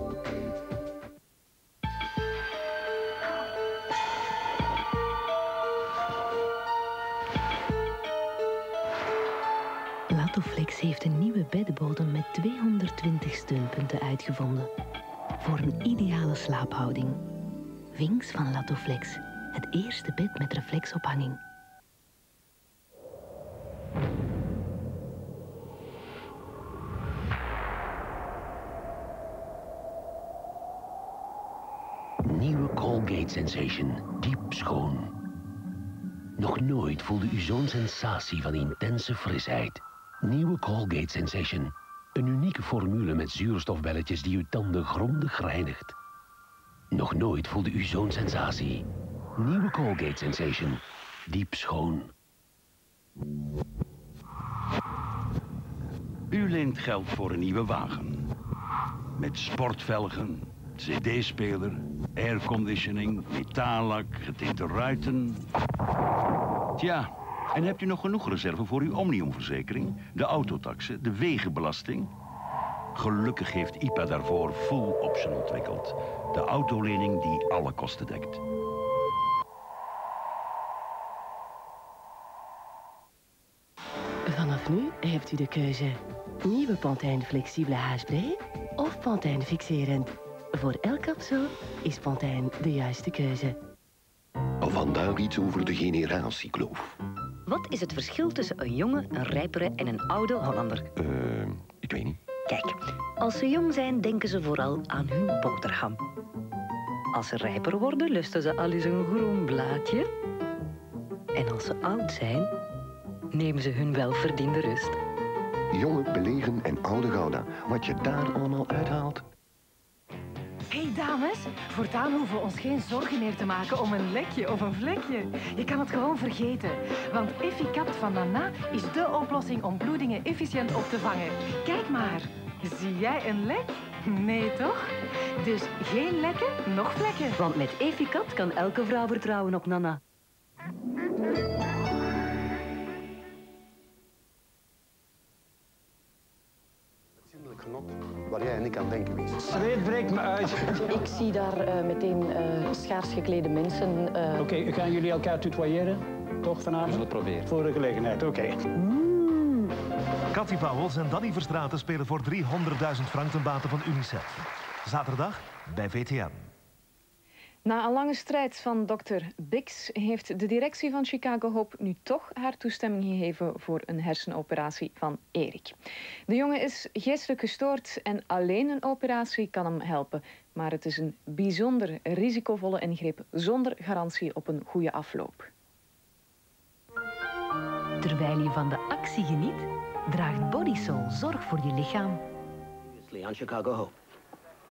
Speaker 15: Latoflex heeft een nieuwe beddenbodem met tweehonderdtwintig steunpunten uitgevonden. Voor een ideale slaaphouding. Wings van Latoflex. Het eerste bed met reflexophanging.
Speaker 28: Nieuwe Colgate Sensation. Diep schoon. Nog nooit voelde u zo'n sensatie van intense frisheid. Nieuwe Colgate Sensation. Een unieke formule met zuurstofbelletjes die uw tanden grondig reinigt. Nog nooit voelde u zo'n sensatie. Nieuwe Colgate Sensation. Diep schoon.
Speaker 29: U leent geld voor een nieuwe wagen. Met sportvelgen, C D-speler, airconditioning, metaallak, getinte ruiten. Tja, en hebt u nog genoeg reserve voor uw Omnium-verzekering, de autotaxe, de wegenbelasting? Gelukkig heeft I P A daarvoor full option ontwikkeld. De autolening die alle kosten dekt.
Speaker 27: Vanaf nu heeft u de keuze. Nieuwe Pantene flexibele haarspray of Pantene fixerend. Voor elk kapsel is Pantene de juiste keuze.
Speaker 28: Vandaag iets over de generatiekloof.
Speaker 30: Wat is het verschil tussen een jonge, een rijpere en een oude Hollander?
Speaker 28: Eh, uh, ik weet niet.
Speaker 30: Kijk, als ze jong zijn, denken ze vooral aan hun boterham. Als ze rijper worden, lusten ze al eens een groen blaadje. En als ze oud zijn, nemen ze hun welverdiende rust.
Speaker 28: Jonge, belegen en oude Gouda. Wat je daar allemaal uithaalt.
Speaker 31: Hé hey dames, voortaan hoeven we ons geen zorgen meer te maken om een lekje of een vlekje. Je kan het gewoon vergeten. Want Efficapt van Nana is dé oplossing om bloedingen efficiënt op te vangen. Kijk maar, zie jij een lek? Nee toch? Dus geen lekken, nog vlekken.
Speaker 30: Want met Efficapt kan elke vrouw vertrouwen op Nana.
Speaker 13: Genot waar jij niet aan denken is.
Speaker 32: Zweet breekt me uit.
Speaker 1: Ik zie daar uh, meteen uh, schaars geklede mensen. Uh...
Speaker 32: Oké, okay, gaan jullie elkaar tutoyeren? Toch vanavond? We zullen het proberen. Voor de gelegenheid, oké. Okay.
Speaker 33: Mm. Cathy Pauwels en Danny Verstraeten spelen voor driehonderdduizend frank ten bate van UNICEF. Zaterdag bij V T M.
Speaker 34: Na een lange strijd van dokter Bix heeft de directie van Chicago Hope nu toch haar toestemming gegeven voor een hersenoperatie van Erik. De jongen is geestelijk gestoord en alleen een operatie kan hem helpen. Maar het is een bijzonder risicovolle ingreep zonder garantie op een goede afloop.
Speaker 15: Terwijl je van de actie geniet, draagt Bodysoul zorg voor je lichaam.
Speaker 35: On Chicago Hope.